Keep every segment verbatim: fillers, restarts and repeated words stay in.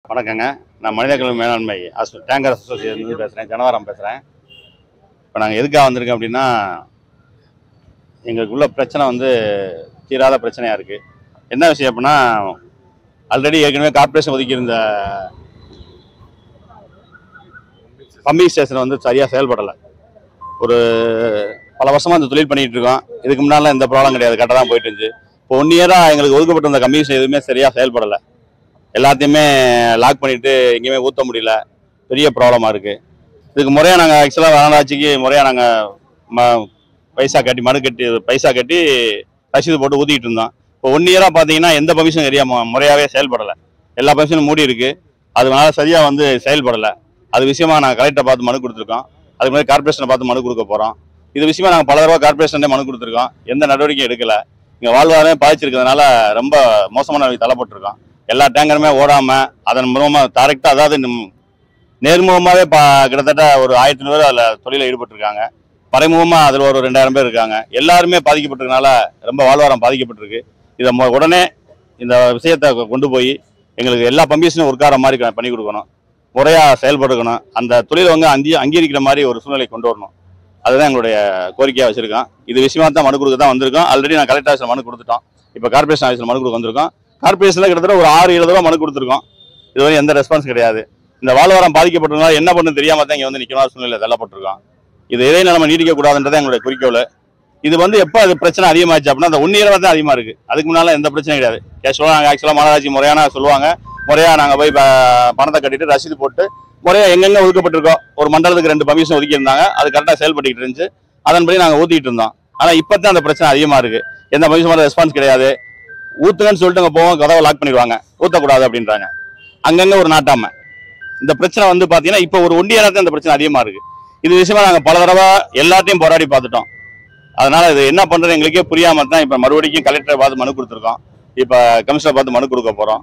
வணக்கங்க. நான் மனிதவள மேலாண்மை அசோ டேங்கர் அசோசியேஷன்லேருந்து பேசுகிறேன். ஜனவரம் பேசுகிறேன். இப்போ நாங்கள் எதுக்காக வந்திருக்கோம் அப்படின்னா, எங்களுக்குள்ள பிரச்சனை வந்து தீராத பிரச்சனையாக இருக்குது. என்ன விஷயம் அப்படின்னா, ஆல்ரெடி ஏற்கனவே கார்பரேஷன் ஒதுக்கியிருந்த பம்பிங் ஸ்டேஷன் வந்து சரியாக செயல்படலை. ஒரு பல வருஷமாக அந்த தொழில் பண்ணிகிட்டு இருக்கோம். இதுக்கு முன்னாலாம் எந்த ப்ராப்ளம் கிடையாது, கரெக்டாக தான் போயிட்டு இருந்துச்சு. இப்போ ஒன் இயராக எங்களுக்கு ஒதுக்கப்பட்டிருந்த கம்பெனிஸ் எதுவுமே சரியாக செயல்படலை. எல்லாத்தையுமே லாக் பண்ணிவிட்டு எங்கேயுமே ஊற்ற முடியல. பெரிய ப்ராப்ளமாக இருக்குது. இதுக்கு முறையாக நாங்கள் ஆக்சுவலாக வனராட்சிக்கு முறையாக நாங்கள் ம பைசா கட்டி மனு கட்டி பைசா கட்டி ரசீது போட்டு ஊற்றிக்கிட்டு இருந்தோம். இப்போ ஒன் இயராக பார்த்தீங்கன்னா எந்த பர்மிஷன் ஏரியா முறையாகவே செயல்படலை. எல்லா பர்மிஷனும் மூடி இருக்குது. அதனால சரியாக வந்து செயல்படலை. அது விஷயமா நாங்கள் கலெக்டரை பார்த்து மனு கொடுத்துருக்கோம். அதுக்கு முன்னாடி கார்பரேஷனை பார்த்து மனு கொடுக்க போகிறோம். இது விஷயமா நாங்கள் பல தடவை கார்பரேஷனே மனு கொடுத்துருக்கோம். எந்த நடவடிக்கையும் எடுக்கலை. இங்கே வாழ்வாதாரமே பாதிச்சிருக்கிறதுனால ரொம்ப மோசமான நிலைக்கு தள்ளப்பட்டிருக்கோம். எல்லா டேங்கருமே ஓடாமல் அதன் மூலமாக டைரெக்டாக, அதாவது நேர்முகமாகவே பா கிட்டத்தட்ட ஒரு ஆயிரத்தி ஐநூறு பேர் அதில் தொழிலில் ஈடுபட்டிருக்காங்க. மறைமுகமாக அதில் ஒரு ரெண்டாயிரம் பேர் இருக்காங்க. எல்லாருமே பாதிக்கப்பட்டிருக்கனால ரொம்ப வாழ்வாரம் பாதிக்கப்பட்டிருக்கு. இதை உடனே இந்த விஷயத்தை கொண்டு போய் எங்களுக்கு எல்லா பம்பிஷனும் ஒர்க்கார மாதிரி பண்ணி கொடுக்கணும். முறையாக செயல்படுக்கணும். அந்த தொழிலை வந்து அங்கீ அங்கீகரிக்கிற மாதிரி ஒரு சூழ்நிலை கொண்டு வரணும். அதுதான் எங்களுடைய கோரிக்கையாக வச்சுருக்கோம். இது விஷயமா தான் மனு கொடுக்க தான் வந்திருக்கோம். ஆல்ரெடி நான் கலெக்டர் ஆஃபீஸில் மனு கொடுத்துட்டோம். இப்போ கார்பரேஷன் ஆஃபீஸில் மனு கொடுக்க வந்திருக்கோம். கார்பரேஷனில் கிட்டத்தட்ட ஒரு ஆறு ஏழு தடவை மனு கொடுத்துருக்கோம். இதுவரை எந்த ரெஸ்பான்ஸ் கிடையாது. இந்த வாழ்வாரம் பாதிக்கப்பட்டதுனால என்ன பண்ணு தெரியாமல் தான் இங்கே வந்து நிற்கணும் சூழ்நிலையில் தள்ளப்பட்டிருக்கோம். இது எதையும் நம்ம நீடிக்கக்கூடாதுன்றதை எங்களுடைய குறிக்கோள். இது வந்து எப்போ அது பிரச்சனை அதிகமாகிடுச்சு அப்படின்னா, அந்த ஒன் இயராக தான் அதிகமாக இருக்குது. அதுக்கு முன்னால் எந்த பிரச்சனையும் கிடையாது. கேஷுவலாக நாங்கள் ஆக்சுவலாக மாநகராட்சி முறையான சொல்லுவாங்க. முறையாக நாங்கள் போய் பணத்தை கட்டிட்டு ரசீது போட்டு முறையாக எங்கெங்கே ஒதுக்கப்பட்டிருக்கோம். ஒரு மண்டலத்துக்கு ரெண்டு பர்மிஷன் ஒதுக்கியிருந்தாங்க. அது கரெக்டாக செயல்பட்டுக்கிட்டு இருந்துச்சு. அதன்படி நாங்கள் ஊற்றிட்டு இருந்தோம். ஆனால் இப்போ தான் அந்த பிரச்சனை அதிகமாக இருக்குது. எந்த பர்மிஷன் ரெஸ்பான்ஸ் கிடையாது. ஊத்துங்கன்னு சொல்லிட்டு அங்கே போவோம், கதவை லாக் பண்ணிடுவாங்க. ஊற்றக்கூடாது அப்படின்றாங்க. அங்கங்கே ஒரு நாட்டாமை. இந்த பிரச்சனை வந்து பார்த்தீங்கன்னா இப்போ ஒரு ஒன் இயராக தான் இந்த பிரச்சனை அதிகமாக இருக்குது. இது விஷயமா நாங்கள் பல தடவை எல்லாத்தையும் போராடி பார்த்துட்டோம். அதனால இது என்ன பண்ணுறது எங்களுக்கே புரியாமல் தான் இப்போ மறுபடியும் கலெக்டரை பார்த்து மனு கொடுத்துருக்கோம். இப்போ கமிஷனர் பார்த்து மனு கொடுக்க போகிறோம்.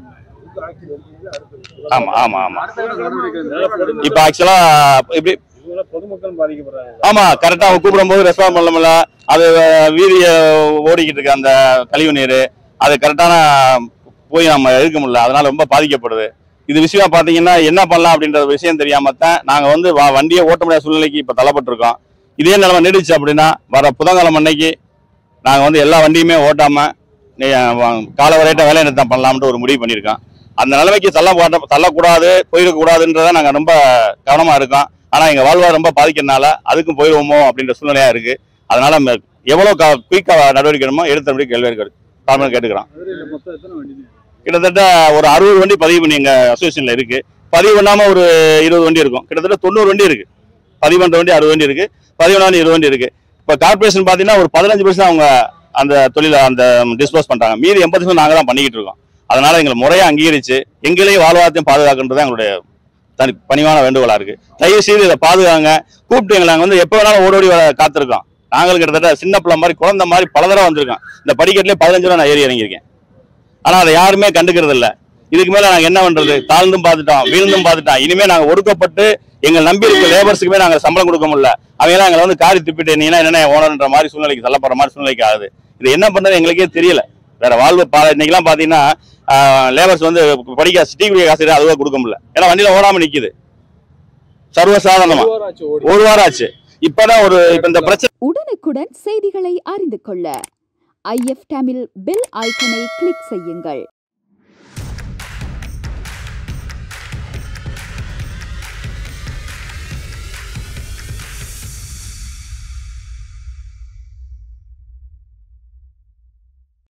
ஆமாம் ஆமாம் ஆமாம் இப்போ ஆக்சுவலாக இப்படி பொதுமக்கள் பாதிக்கப்படுறாங்க. ஆமா, கரெக்டா அவங்க கூப்பிடும் போது ரெஸ்பாண்ட் பண்ண முடியல. அது வீதிய ஓடிக்கிட்டு இருக்கு அந்த கழிவு நீர். அது கரெக்டான போய் நம்ம எடுக்க முடியல. அதனால ரொம்ப பாதிக்கப்படுது. இது விஷயம் பாத்தீங்கன்னா என்ன பண்ணலாம் அப்படின்ற விஷயம் தெரியாம தான் நாங்க வந்து வண்டியை ஓட்ட முடியாத சூழ்நிலைக்கு இப்ப தள்ளப்பட்டிருக்கோம். இதே நிலைமை நீடிச்சு அப்படின்னா வர புதன்கிழமை அன்னைக்கு நாங்க வந்து எல்லா வண்டியுமே ஓட்டாம கால வரையிட்ட வேலை நிறுத்தம் பண்ணலாம்னு ஒரு முடிவு பண்ணியிருக்கோம். அந்த நிலைமைக்கு தள்ள தள்ளக்கூடாது போயிருக்கக்கூடாதுன்றதை நாங்க ரொம்ப கவனமா இருக்கோம். ஆனா எங்க வாழ்வாதாரம் ரொம்ப பாதிக்கிறதுனால அதுக்கும் போயிடுவோமோ அப்படின்ற சூழ்நிலையா இருக்கு. அதனால எவ்வளவு குயிக்கா நடவடிக்கை எடுமோ எடுத்தபடி கேள்வி கேட்டுக்கிறோம். கிட்டத்தட்ட ஒரு அறுபது வண்டி பதிவு பண்ணி எங்க அசோசியேஷன்ல இருக்கு. பதிவு பண்ணாம ஒரு இருபது வண்டி இருக்கும். கிட்டத்தட்ட தொண்ணூறு வண்டி இருக்கு. பதிவு பண்ற வண்டி அறுபது வண்டி இருக்கு. பதிவு பண்ணாலும் இருபது வண்டி இருக்கு. இப்ப கார்பரேஷன் பாத்தீங்கன்னா ஒரு பதினஞ்சு பர்சன்ட் அவங்க அந்த தொழில அந்த டிஸ்போஸ் பண்றாங்க. மீதி எண்பது பர்சன்ட் நாங்க தான் பண்ணிக்கிட்டு இருக்கோம். அதனால எங்களை முறையா அங்கீகரிச்சு எங்களையும் வாழ்வாதாரத்தையும் பாதுகாக்கின்றது எங்களுடைய தனி பணிவான வேண்டுகோளா இருக்கு. தயவு செய்து இதை பாதுகாங்க. கூப்பிட்டு எங்களை நாங்கள் வந்து எப்போ வேணாலும் ஓடோடி காத்திருக்கோம். நாங்கள் கிட்டத்தட்ட சின்ன பிள்ளை மாதிரி குழந்தை மாதிரி பல தடவை வந்திருக்கோம். இந்த படிக்கட்டிலே பதினஞ்சு ரூபா நான் ஏறி இறங்கியிருக்கேன். ஆனால் அதை யாருமே கண்டுக்கிறது இல்லை. இதுக்கு மேலே நாங்கள் என்ன பண்றது? தாழ்ந்தும் பார்த்துட்டோம், வீழ்ந்தும் பார்த்துட்டோம். இனிமே நாங்கள் ஒடுக்கப்பட்டு எங்கள் நம்பி இருக்க லேபர்ஸுக்குமே நாங்கள் சம்பளம் கொடுக்க முடியல. அவங்க எங்களை வந்து காரி திப்பிட்டு நீனா என்ன ஓனர்ன்ற மாதிரி சூழ்நிலைக்கு தள்ளப்படுற மாதிரி சூழ்நிலைக்கு ஆகுது. இது என்ன பண்றது எங்களுக்கே தெரியல. வேற வாழ்வு இன்னைக்கெல்லாம் பாத்தீங்கன்னா லேபர்ஸ் வந்து படிக்க டீ குடிக்க காசு அதுவா கொடுக்க முடியல. ஏன்னா வண்டியில ஓடாம நிக்குது. சர்வசாதாரணமா ஒரு வாரம் ஆச்சு. இப்பதான் ஒரு இப்ப இந்த பிரச்சனை. உடனுக்குடன் செய்திகளை அறிந்து கொள்ள ஐ எஃப் தமிழ் பெல் ஐக்கனை கிளிக் செய்யுங்கள்.